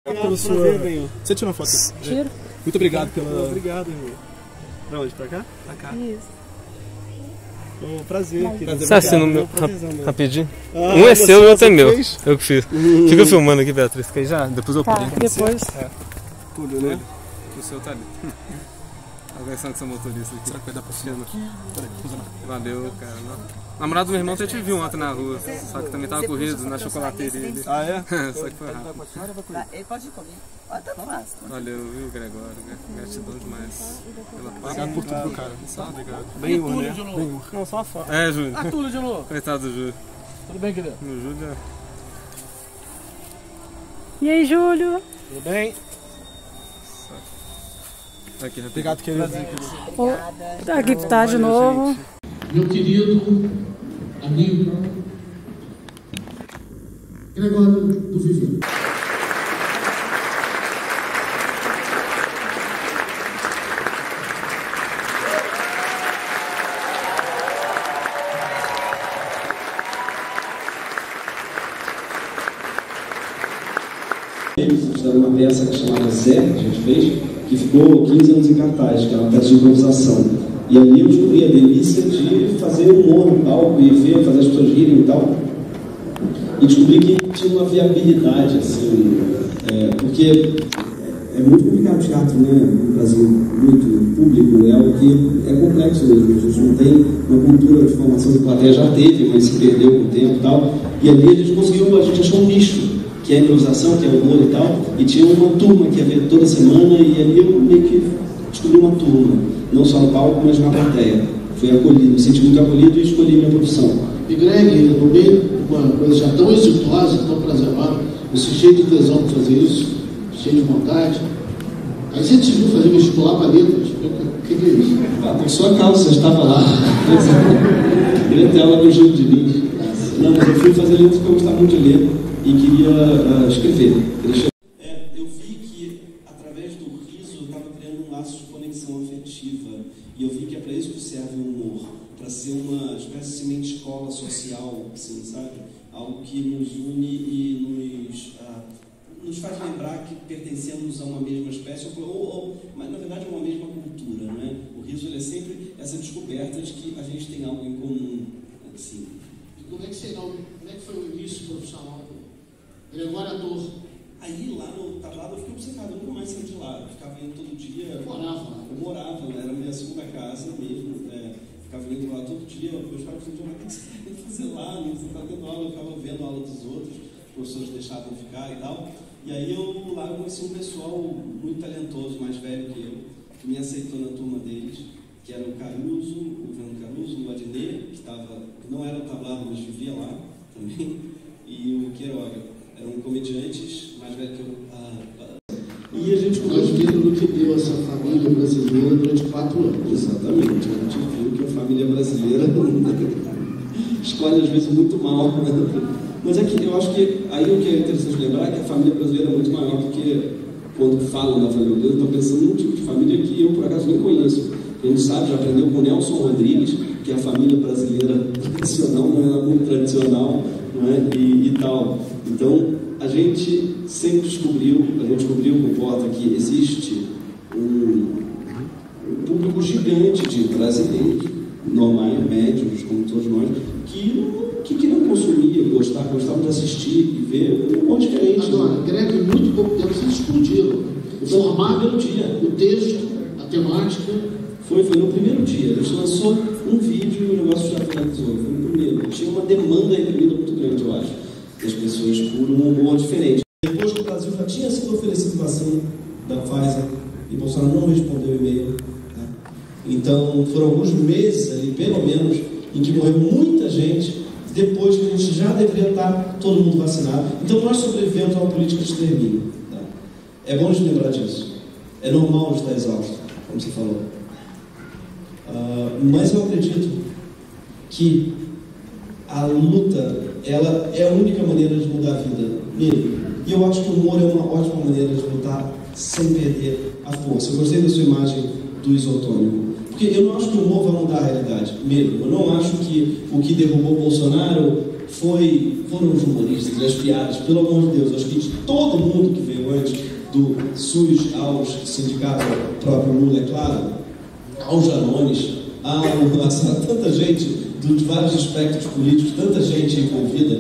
Pelo sua... Você tirou uma foto? Tiro. Muito obrigado pela... Obrigado, irmão. Pra onde? Pra cá? Pra cá. Isso. Oh, prazer. Você assina o meu rapidinho? Ah, um é seu e o outro é meu. fez? Eu que fiz. Fica filmando aqui, Beatriz, que aí já, depois eu Tá, prendo. depois. Tudo, né? O seu tá ali. Organização com seu motorista aqui. Será que vai dar pra filmar? Peraí, funcionar. Valeu, cara. O namorado do meu irmão até te viu ontem na rua, só que também tava corrido na chocolateria. Ah, é? Só que foi rápido. Ele pode ir comigo. Olha, tá fácil. Valeu, viu, Gregório? Gratidão demais pela paz. Obrigado por tudo, cara. Obrigado. Bem, né? Bem, Não, só uma foto. É, Júlio. Túlio de novo. Coitado do Júlio. Tudo bem, querido? O Júlio é... E aí, Júlio? Tudo bem? Aqui, rapidinho. Obrigado, querido. Aqui tá de novo. Meu querido amigo Gregório do Vivian. Eles fizeram uma peça chamada Zé, que a gente fez, que ficou 15 anos em cartaz, que é uma peça de improvisação. E ali eu descobri a delícia de fazer humor no palco e ver, fazer as pessoas rirem e tal. E descobri que tinha uma viabilidade, assim, porque é muito complicado o teatro, né, no Brasil, muito público, é algo que é complexo mesmo, a gente não tem uma cultura de formação de plateia, já teve, mas se perdeu com o tempo e tal. E ali a gente achou um nicho, que é a improvisação, que é o humor e tal, e tinha uma turma que ia ver toda semana, e ali eu meio que descobri uma turma, não só no palco, mas na plateia. Fui acolhido, me senti muito acolhido e escolhi minha profissão. E Greg, no meio de uma coisa já tão exitosa, tão prazerosa, você cheio de tesão para fazer isso, cheio de vontade. Aí você decidiu fazer vestibular para letras. O que é isso? Ah, por sua causa, você estava lá. Eu ia ter aula com o Gil de Lins. Não, mas eu fui fazer letras porque eu gostava muito de ler e queria escrever. Eu vi que, através do riso, eu estava criando um laço de conexão afetiva. E eu vi que é para isso que serve o humor. Para ser uma espécie de semente escola social, assim, sabe? Algo que nos une e nos faz lembrar que pertencemos a uma mesma espécie, mas na verdade a uma mesma cultura, não é? O riso ele é sempre essa descoberta de que a gente tem algo em comum, assim. E como é que foi o início profissional? Gregório ator. Aí lá no tablado eu fiquei obcecado, eu nunca mais saí de lá, eu ficava indo todo dia. Eu morava, era a minha segunda casa mesmo, ficava indo lá todo dia, eu ficava pensando, o que você tem que fazer lá? Você está tendo aula, eu ficava vendo a aula dos outros, os professores deixavam ficar e tal. E aí lá eu conheci um pessoal muito talentoso, mais velho que eu, que me aceitou na turma deles, que era o Caruso, o Fernando Caruso, o Adnet, que não era tablado, mas vivia lá também, e o Queiroga. Eram comediantes mais velhos que eu. E a gente Nós vimos no que deu essa família brasileira durante 4 anos. Exatamente, a gente viu que a família brasileira escolhe às vezes muito mal. Mas é que eu acho que aí o que é interessante lembrar é que a família brasileira é muito maior do que quando falam da família brasileira, estão pensando num tipo de família que eu por acaso nem conheço. A gente sabe, já aprendeu com o Nelson Rodrigues, que a família brasileira tradicional não é muito tradicional, não é? E tal. Então, a gente sempre descobriu com o Porta que existe um público gigante de brasileiros, normais, médios, como todos nós, que queriam consumir, gostavam de assistir e ver um monte diferente. Agora, Greg, em muito pouco tempo vocês explodiram. O formato, o texto, a temática. Foi no primeiro dia. A gente lançou um vídeo e o negócio já finalizou. Foi no primeiro. Tinha uma demanda reprimida muito grande, eu acho, das pessoas por um humor diferente. Depois que o Brasil já tinha sido oferecido vacina da Pfizer e Bolsonaro não respondeu o e-mail. Né? Então, foram alguns meses ali, pelo menos, em que morreu muita gente, depois que a gente já deveria estar todo mundo vacinado. Então, nós sobrevivemos a uma política de extermínio. Tá? É bom a gente lembrar disso. É normal a gente estar exausto, como você falou. Mas eu acredito que a luta, ela é a única maneira de mudar a vida mesmo. E eu acho que o humor é uma ótima maneira de lutar sem perder a força. Eu gostei da sua imagem do isotônico. Porque eu não acho que o humor vai mudar a realidade mesmo. Eu não acho que o que derrubou Bolsonaro foram os humoristas, as piadas, pelo amor de Deus, acho que de todo mundo que veio antes, do SUS aos sindicatos, próprio Lula, é claro, aos Janones, a tanta gente de vários aspectos políticos, tanta gente envolvida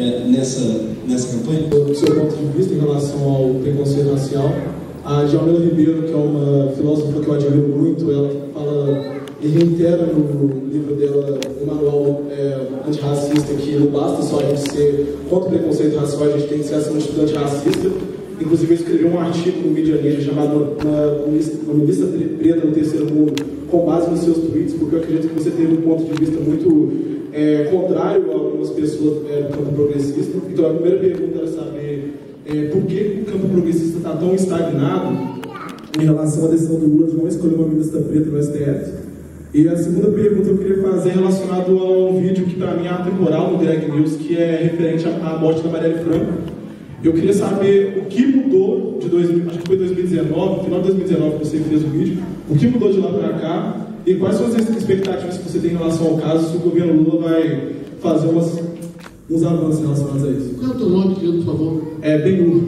nessa campanha. Do seu ponto de vista em relação ao preconceito racial, a Djalmila Ribeiro, que é uma filósofa que eu admiro muito, ela fala e reitera no livro dela, o manual antirracista, que não basta só a gente ser contra o preconceito racial, a gente tem que ser acima de tudo antirracista. Inclusive, eu escrevi um artigo no Mídia Ninja chamado Uma Lista Preta no Terceiro Mundo, com base nos seus tweets, porque eu acredito que você teve um ponto de vista muito contrário a algumas pessoas do campo progressista. Então, a primeira pergunta era saber por que o campo progressista está tão estagnado em relação à decisão do Lula de não escolher uma ministra preta no STF. E a segunda pergunta eu queria fazer relacionado a um vídeo que, para mim, é atemporal no Greg News, que é referente à morte da Marielle Franco. Eu queria saber o que mudou de acho que foi 2019, final de 2019 que você fez o vídeo, o que mudou de lá para cá e quais são as expectativas que você tem em relação ao caso, se o governo Lula vai fazer uns avanços relacionados a isso. Qual é o teu nome, querido, por favor? Benhur.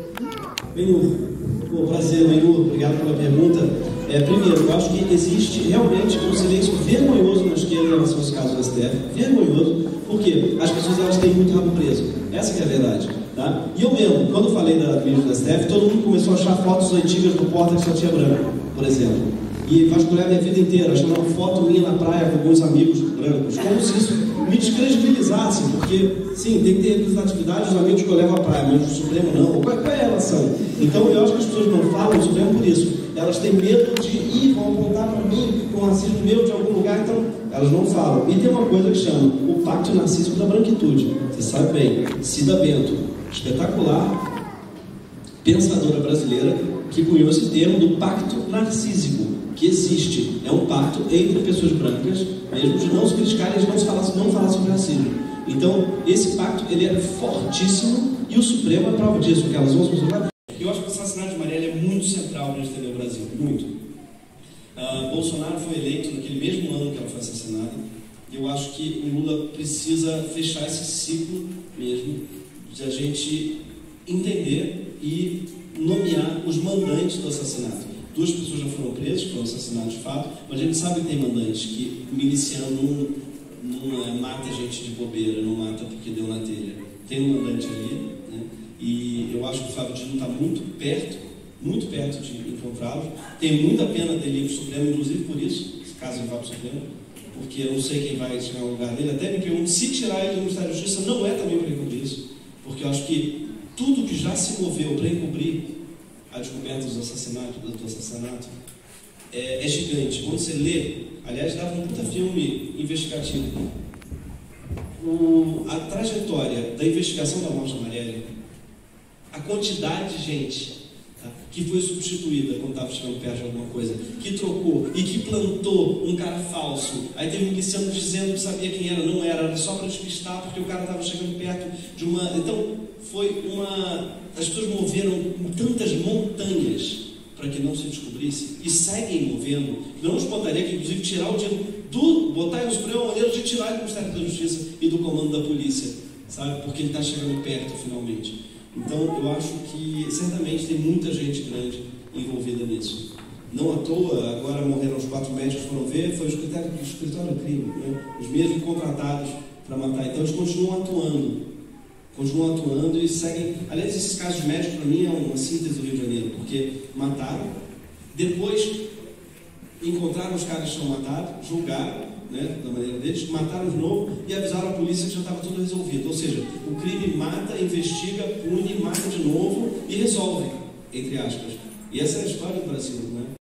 Benhur. Prazer, Benhur. Obrigado pela pergunta. Primeiro, eu acho que existe realmente um silêncio vergonhoso na esquerda em relação aos casos do STF. Vergonhoso, porque as pessoas elas têm muito rabo preso. Essa que é a verdade. Tá? E eu mesmo, quando falei do vídeo do STF, todo mundo começou a achar fotos antigas do Porta que só tinha branco, por exemplo. E vasculhar minha vida inteira, achando uma foto minha na praia com alguns amigos brancos. Como se isso me descredibilizasse, porque, sim, tem que ter representatividade dos amigos que eu levo à praia, mas o Supremo não. Qual é a relação? Então, eu acho que as pessoas não falam o Supremo por isso. Elas têm medo de vão apontar para mim com racismo meu de algum lugar, então elas não falam. E tem uma coisa que chama o Pacto Narcísico da Branquitude. Você sabe bem, Cida Bento, espetacular pensadora brasileira, que cunhou esse termo do Pacto Narcísico, que existe. É um pacto entre pessoas brancas, mesmo de não se criticarem, de não falar sobre racismo. Então, esse pacto ele é fortíssimo e o Supremo é prova disso, que elas vão se usar. Eu acho que o assassinato de Marielle é muito central para a gente entender o Brasil, muito. Bolsonaro foi eleito naquele mesmo ano que ela foi assassinada, e eu acho que o Lula precisa fechar esse ciclo mesmo, de a gente entender e nomear os mandantes do assassinato. 2 pessoas já foram presas, foram assassinadas de fato, mas a gente sabe que tem mandantes que miliciano não mata gente de bobeira, não mata porque deu na telha. Tem um mandante ali, né? E eu acho que o Flávio Dino está muito perto de encontrá-los. Tem muita pena dele ir para o Supremo, inclusive por isso, caso ele vá para o Supremo, porque eu não sei quem vai chegar no lugar dele. Até me pergunto, se tirar ele do Ministério da Justiça, não é também para encobrir isso, porque eu acho que tudo que já se moveu para encobrir a descoberta do assassinato é gigante. Quando você lê, aliás, dava um puta filme investigativo, a trajetória da investigação da morte da Marielle, a quantidade de gente que foi substituída quando estava chegando perto de alguma coisa, que trocou e que plantou um cara falso. Aí teve um miliciano dizendo que sabia quem era, não era só para despistar, porque o cara estava chegando perto de uma... Então, foi uma... As pessoas moveram tantas montanhas para que não se descobrisse, e seguem movendo. Não nos botaria que, inclusive, tirar o dinheiro botar ele no Supremo é uma maneira de tirar ele do Ministério da Justiça e do comando da polícia, sabe? Porque ele está chegando perto, finalmente. Então, eu acho que, certamente, tem muita gente grande envolvida nisso. Não à toa, agora morreram os 4 médicos que foram ver, foi o escritório do crime, né? Os mesmos contratados para matar. Então, eles continuam atuando e seguem. Aliás, esses casos médicos, para mim, é uma síntese do Rio de Janeiro, porque mataram, depois encontraram os caras que tinham matado, julgaram, né, da maneira deles, mataram de novo e avisaram a polícia que já estava tudo resolvido. Ou seja, o crime mata, investiga, pune, mata de novo e resolve, entre aspas. E essa é a história do Brasil, né?